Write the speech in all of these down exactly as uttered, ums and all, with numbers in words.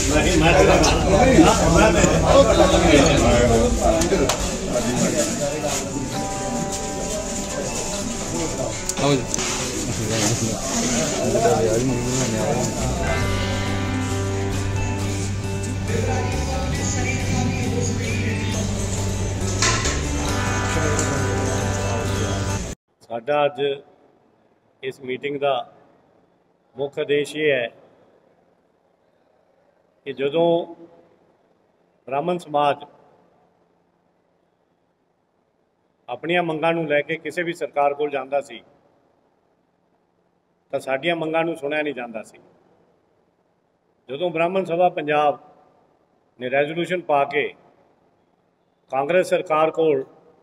साडा अज इस मीटिंग का मुख्य उद्देश ये है कि जदों ब्राह्मण समाज अपनियां मंगां नूं लैके किसी भी सरकार कोल जांदा सी तां साडियां मंगां नूं सुनिया नहीं जांदा सी। जदों ब्राह्मण सभा पंजाब ने रैजोल्यूशन पा के कांग्रेस सरकार कोल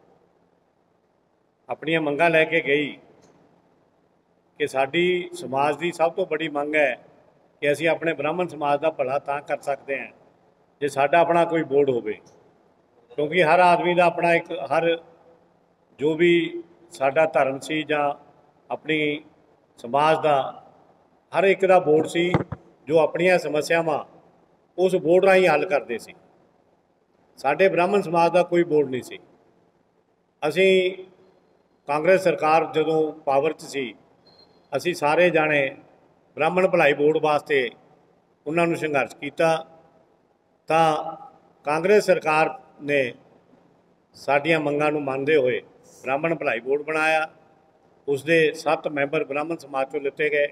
अपनियां मंगां लैके गई कि साडी समाज की सब तो बड़ी मंग है कि असी अपने ब्राह्मण समाज का भला तां कर सकते हैं जे साडा अपना कोई बोर्ड होवे, क्योंकि हर आदमी का अपना एक हर जो भी साडा धर्म सी जां अपनी समाज का हर एक का बोर्ड सी जो अपनियां समस्यावां उस बोर्ड राही हल करते सी। साडे ब्राह्मण समाज का कोई बोर्ड नहीं सी। असी कांग्रेस सरकार जदों पावर च सी असी सारे जाने ब्राह्मण भलाई बोर्ड वास्ते उन्होंने संघर्ष किया तां कांग्रेस सरकार ने साडियां मंगां नूं मनदे होए ब्राह्मण भलाई बोर्ड बनाया। उसदे सत्त मैंबर ब्राह्मण समाज चों लिते गए।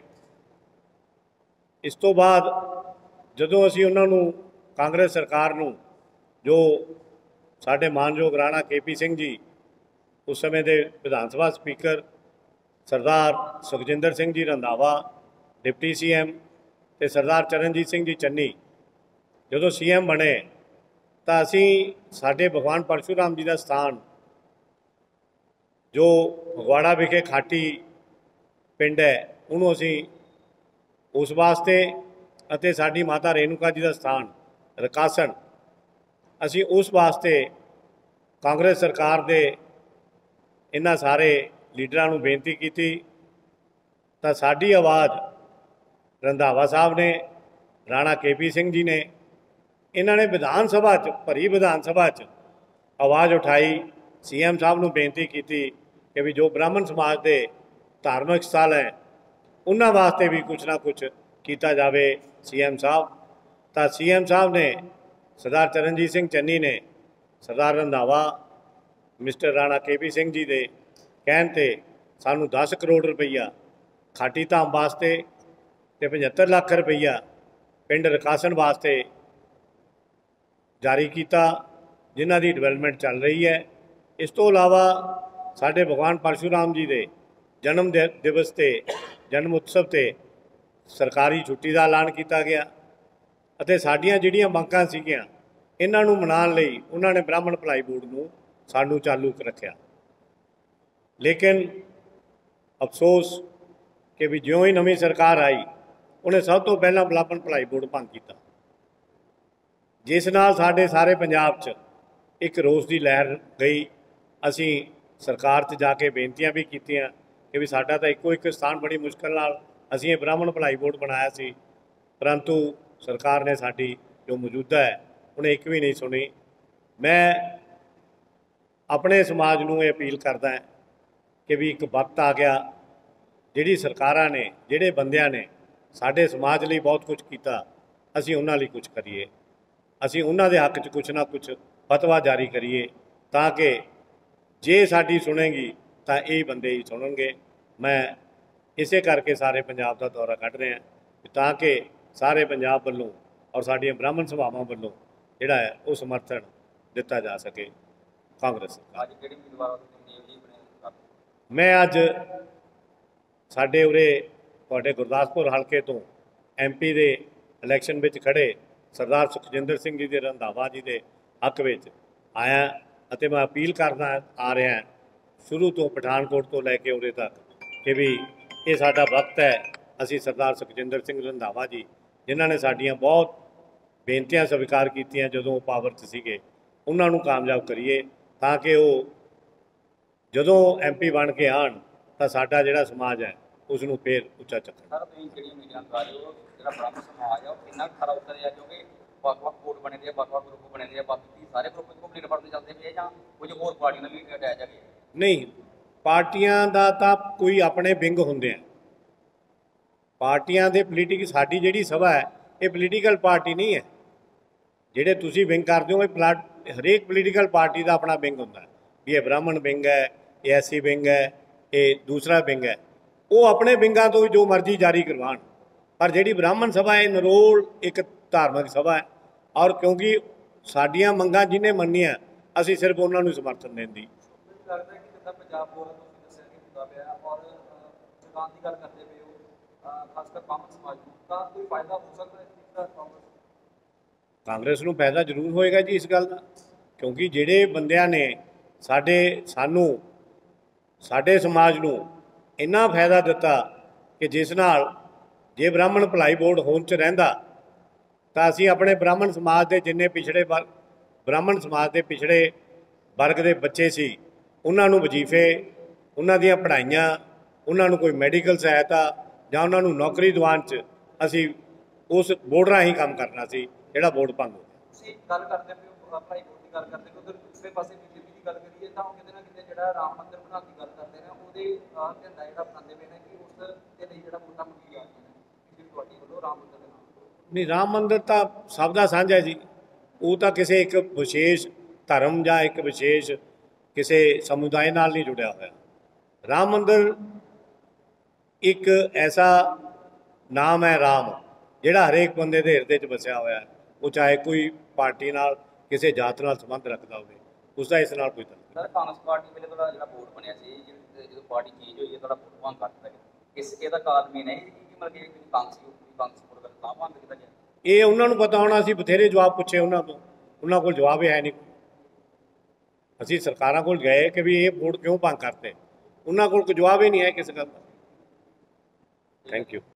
इस तो बाद जदों असी उन्होंने कांग्रेस सरकार नूं जो साडे मानयोग राणा के पी सिंह जी उस समय के Vidhan Sabha speaker Sardar Sukhjinder Singh ji Randhawa deputy C M ते सरदार चरणजीत सिंह जी चन्नी जदों सी एम बने तो असी साडे भगवान परशुराम जी का स्थान जो फगवाड़ा विखे खाटी पिंड है उन्होंने असी उस वास्ते अते साडी माता रेणुका जी का स्थान रकासन असी उस वास्ते कांग्रेस सरकार दे इन्हां सारे लीडरां नूं बेनती की तां साडी आवाज़ रंधावा साहब ने राणा के पी सिंह जी ने इन्हां ने विधान सभा च भरी विधान सभा च आवाज़ उठाई। सी एम साहब नूं बेनती की कि भी जो ब्राह्मण समाज के धार्मिक स्थल हैं उन्हां वास्ते भी कुछ ना कुछ किया जाए। सी एम साहब तां सी एम साहब ने सरदार चरणजीत सिंह चन्नी ने सरदार रंधावा मिस्टर राणा के पी सिंह जी के कहन ते सानू दस करोड़ रुपया खाटी धाम वास्ते ते पचहत्तर लाख रुपया पिंड रकासन वास्ते जारी किया जिन्हां दी डिवेलपमेंट चल रही है। इस तो अलावा साडे भगवान परशुराम जी के जन्म दिवस ते जन्म उत्सव ते सरकारी छुट्टी का ऐलान किया गया अते साडियां जिहड़ियां मंगां सीगियां इन्हां नूं मनाउण लई उन्हां ने ब्राह्मण भलाई बोर्ड नूं सानू चालू रखिया। लेकिन अफसोस कि भी ज्यों ही नवी सरकार आई उन्हें सब तो पहला ब्राह्मण भलाई बोर्ड भंग किया, जिस नाल साडे सारे पंजाब च एक रोस की लहर गई। असी सरकार च जाके बेनतियां भी कीतियां कि भी साडा तां इक्को एक स्थान बड़ी मुश्किल नाल असी ये ब्राह्मण भलाई बोर्ड बनाया सी, परंतु सरकार ने साडी जो मौजूदा है उन्हें एक भी नहीं सुनी। मैं अपने समाज नूं ये अपील करदा है कि भी एक वक्त आ गया जिहड़ी सरकारां ने जिहड़े बंदियां ने साडे समाज लई बहुत कुछ किया असी उन्हां लई कुछ करिए, असी उन्हां दे हक च कुछ ना कुछ फतवा जारी करिए ताकि जे साडी सुनेगी तो यही बंदे ही सुनणगे। मैं इसे करके सारे पंजाब का दौरा कढ़ रहा ताकि सारे पंजाब वालों और साडियां ब्राह्मण सभावां वालों जिहड़ा है वो समर्थन दिता जा सके कांग्रेस सरकार। मैं अज साडे उरे तुहाडे गुरदासपुर हल्के तो एम पी दे इलैक्शन विच खड़े सरदार सुखजिंदर सिंह जी के रंधावा जी के हक विच आया अते मैं अपील करना आ रहा शुरू तो पठानकोट तो लैके उरे तक कि भी ये साडा वक्त है। असी सरदार सुखजिंदर सिंह रंधावा जी जिन्हां ने साडियां बहुत बेनतियां स्वीकार कीतियां जदों पावर च सीगे उन्होंने कामयाब करिए ताकि वो जदों एम पी बन के आन तो साडा जिहड़ा समाज है उसनूं फिर उच्चा चुकण। ਵੱਖ-ਵੱਖ ਬੋਰਡ ਬਣੇ ਦੇ ਆ, ਵੱਖ-ਵੱਖ ਗਰੁੱਪ ਬਣੇ ਦੇ ਆ, ਬਾਕੀ ਸਾਰੇ ਗਰੁੱਪ ਇੱਕੋ ਪਲੇਟਫਾਰਮ ਤੇ ਚੱਲਦੇ ਪਏ ਆ ਜਾਂ ਕੁਝ ਹੋਰ ਪਾਰਟੀਆਂ ਨਾਲ ਵੀ ਅਟੈਚ ਹੈਗੇ ਆ? ਨਹੀਂ, ਪਾਰਟੀਆਂ ਦਾ ਤਾਂ ਕੋਈ ਆਪਣੇ ਵਿੰਗ ਹੁੰਦੇ ਆ। ਪਾਰਟੀਆਂ ਦੇ ਪੋਲੀਟਿਕ ਸਾਡੀ ਜਿਹੜੀ ਸਭਾ ਹੈ ਇਹ ਪੋਲੀਟੀਕਲ ਪਾਰਟੀ ਨਹੀਂ ਹੈ। ਜਿਹੜੇ ਤੁਸੀਂ ਵਿੰਗ ਕਰਦੇ ਹੋ ਇਹ ਪਲਾਟ ਹਰੇਕ ਪੋਲੀਟੀਕਲ ਪਾਰਟੀ ਦਾ ਆਪਣਾ ਵਿੰਗ ਹੁੰਦਾ ਵੀ ਇਹ ਬ੍ਰਾਹਮਣ ਵਿੰਗ ਹੈ, ਇਹ ਐਸੀ ਵਿੰਗ ਹੈ, ਇਹ ਦੂਸਰਾ ਵਿੰਗ ਹੈ। ਉਹ ਆਪਣੇ ਵਿੰਗਾਂ ਤੋਂ ਜੋ ਮਰਜ਼ੀ ਜਾਰੀ ਕਰਵਾਉਣ, ਪਰ ਜਿਹੜੀ ਬ੍ਰਾਹਮਣ ਸਭਾ ਹੈ ਨਿਰੋਲ ਇੱਕ ਧਾਰਮਿਕ ਸਭਾ ਹੈ ਔਰ ਕਿਉਂਕਿ ਸਾਡੀਆਂ ਮੰਗਾਂ ਜਿਹਨੇ ਮੰਨੀਆਂ ਅਸੀਂ ਸਿਰਫ ਉਹਨਾਂ ਨੂੰ ਸਮਰਥਨ ਦੇਣ ਦੀ। ਲੱਗਦਾ ਕਿ ਜਿੱਦਾਂ ਪੰਜਾਬ ਬੋਰਡ ਤੁਸੀਂ ਦੱਸਿਆ ਕਿ ਹੁੰਦਾ ਪਿਆ ਔਰ ਚੁਣਾਵ ਦੀ ਗੱਲ ਕਰਦੇ ਪਏ ਹੋ, ਖਾਸ ਕਰ ਬਾਹਮਣ ਸਮਾਜ ਨੂੰ, ਤਾਂ ਕੋਈ ਫਾਇਦਾ ਹੋ ਸਕਦਾ ਹੈ ਇਸ ਚੀਜ਼ ਦਾ ਕਾਂਗਰਸ ਨੂੰ? ਕਾਂਗਰਸ ਨੂੰ ਫਾਇਦਾ ਜ਼ਰੂਰ ਹੋਏਗਾ ਜੀ ਇਸ ਗੱਲ ਦਾ, ਕਿਉਂਕਿ ਜਿਹੜੇ ਬੰਦਿਆਂ ਨੇ ਸਾਡੇ ਸਾਨੂੰ ਸਾਡੇ ਸਮਾਜ ਨੂੰ ਇੰਨਾ ਫਾਇਦਾ ਦਿੱਤਾ ਕਿ ਜਿਸ ਨਾਲ ਜੇ ਬ੍ਰਾਹਮਣ ਭਲਾਈ ਬੋਰਡ ਹੋਂਦ 'ਚ ਰਹਿੰਦਾ ਤਾਂ ਅਸੀਂ ਆਪਣੇ ਬ੍ਰਾਹਮਣ ਸਮਾਜ ਦੇ ਜਿੰਨੇ ਪਿਛੜੇ ਵਰ ਬ੍ਰਾਹਮਣ ਸਮਾਜ ਦੇ ਪਿਛੜੇ ਵਰਗ ਦੇ ਬੱਚੇ ਸੀ ਉਹਨਾਂ ਨੂੰ ਵਜ਼ੀਫੇ, ਉਹਨਾਂ ਦੀਆਂ ਪੜ੍ਹਾਈਆਂ, ਉਹਨਾਂ ਨੂੰ ਕੋਈ ਮੈਡੀਕਲ ਸਹਾਇਤਾ ਜਾਂ ਉਹਨਾਂ ਨੂੰ ਨੌਕਰੀ ਦਿਵਾਉਣ 'ਚ ਅਸੀਂ ਉਸ ਬੋਰਡ ਰਾਹੀਂ ਕੰਮ ਕਰਨਾ ਸੀ ਜਿਹੜਾ ਬੋਰਡ ਭੰਗ ਹੋ ਗਿਆ। ਤੁਸੀਂ ਗੱਲ ਕਰਦੇ ਪਏ ਹੋ ਭਲਾਈ ਬੋਰਡ ਦੀ ਗੱਲ ਕਰਦੇ ਪਏ ਹੋ, ਉਧਰ ਦੂਸਰੇ ਪਾਸੇ ਬੀਜੇਪੀ ਦੀ ਗੱਲ ਕਰੀਏ ਤਾਂ ਉਹ ਕਿਤੇ ਨਾ ਕਿਤੇ ਜਿਹੜਾ ਰਾਮ ਮੰਦਿਰ ਬਣਾਉਣ ਦੀ ਗੱਲ ਕਰਦੇ ਨੇ ਉਹਦੇ ਝੰਡਾ ਜਿਹੜਾ ਬਣਾਉਂਦੇ ਪਏ ਨੇ ਕਿ ਉਸ ਦੇ ਲਈ ਜਿਹੜਾ ਵੋਟਾਂ ਮੰਗੀ ਜਾ ਰਹੀਆਂ ਨੇ ਬੀਜੇਪੀ ਤੁਹਾਡੀ ਵੱਲੋਂ ਰਾਮ ਮੰਦਿਰ ਦੇ ਨਾਲ। ਨਹੀਂ, ਰਾਮ ਮੰਦਿਰ ਤਾਂ ਸਭ ਦਾ ਸਾਂਝਾ ਜੀ, ਉਹ ਤਾਂ ਕਿਸੇ ਇੱਕ ਵਿਸ਼ੇਸ਼ ਧਰਮ ਜਾਂ ਇੱਕ ਵਿਸ਼ੇਸ਼ ਕਿਸੇ ਸਮੁਦਾਇ ਨਾਲ ਨਹੀਂ ਜੁੜਿਆ ਹੋਇਆ। ਰਾਮ ਮੰਦਿਰ ਇੱਕ ਐਸਾ ਨਾਮ ਹੈ ਰਾਮ ਜਿਹੜਾ ਹਰੇਕ ਬੰਦੇ ਦੇ ਹਿਰਦੇ 'ਚ ਵਸਿਆ ਹੋਇਆ ਹੈ, ਉਹ ਚਾਹੇ ਕੋਈ ਪਾਰਟੀ ਨਾਲ ਕਿਸੇ ਜਾਤ ਨਾਲ ਸੰਬੰਧ ਰੱਖਦਾ ਹੋਵੇ, ਉਸਦਾ ਇਸ ਨਾਲ ਕੋਈ ਤਾਲੁਕ ਸਰ ਕਾਂਗਰਸ ਪਾਰਟੀ ਵੇਲੇ ਤੁਹਾਡਾ ਜਿਹੜਾ ਬੋਰਡ ਬਣਿਆ ਸੀ, ਜਦੋਂ ਪਾਰਟੀ ਚੇਂਜ ਹੋਈ ਹੈ ਤੁਹਾਡਾ ਬੋਰਡ ਭੰਗ ਕਰ ਦਿੱਤਾ ਗਿਆ, ਇਸ ਇਹਦਾ ਕਾਰਨ ਵੀ ਨਹੀਂ ਕਿ ਮਤਲਬ ਕਿ ਕਾਂਗਰਸ ਕਾਂਗਰਸ ਬੋਰਡ ਦਾ ਭੰਗ ਕੀਤਾ ਗਿਆ? ਇਹ ਉਹਨਾਂ ਨੂੰ ਪਤਾ ਹੋਣਾ, ਅਸੀਂ ਬਥੇਰੇ ਜਵਾਬ ਪੁੱਛੇ ਉਹਨਾਂ ਤੋਂ, ਉਹਨਾਂ ਕੋਲ ਜਵਾਬ ਹੈ ਨਹੀਂ। ਅਸੀਂ ਸਰਕਾਰਾਂ ਕੋਲ ਗਏ ਕਿ ਵੀ ਇਹ ਬੋਰਡ ਕਿਉਂ ਭੰਗ ਕਰਤੇ, ਉਹਨਾਂ ਕੋਲ ਕੋਈ ਜਵਾਬ ਹੀ ਨਹੀਂ ਹੈ ਕਿਸ ਗੱਲ ਦਾ। Thank you.